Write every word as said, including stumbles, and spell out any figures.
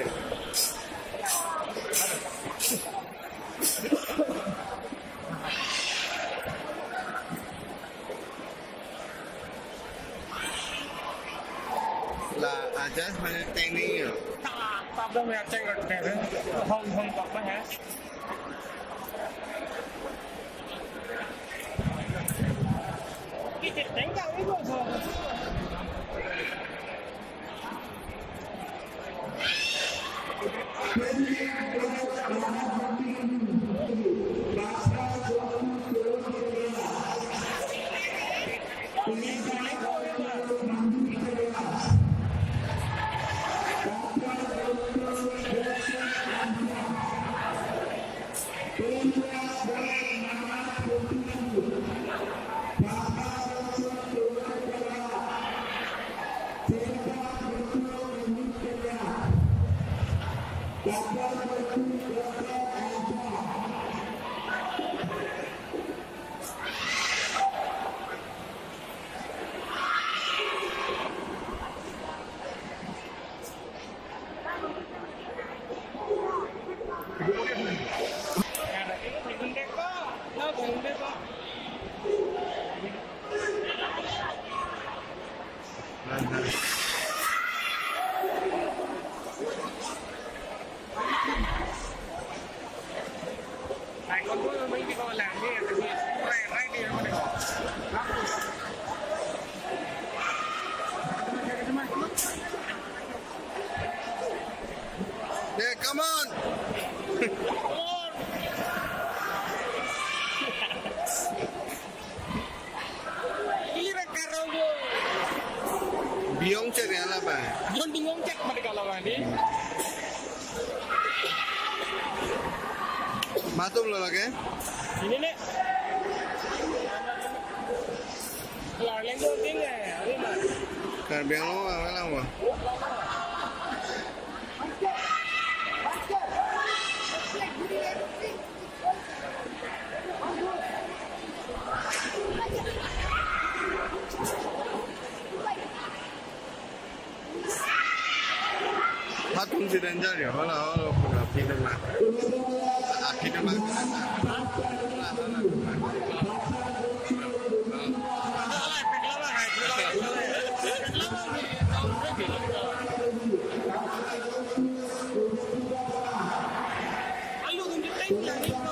Okay. Là adjust mana teknik ni? Tak, tak ada macam cek ada. Hong hong tak apa? Kita tengok itu tu. Yeah, come on. Biong cek yang apa? Biong bingung cek mereka lawan ni. Matum lo lagi? Ini ni. Kalau lagi tinggal, ini mah. Kan biang lo apa lama? Matum si danger ya, kalau kalau punya pindah lah, pindah lah. Alu tunjuk tank yang ni.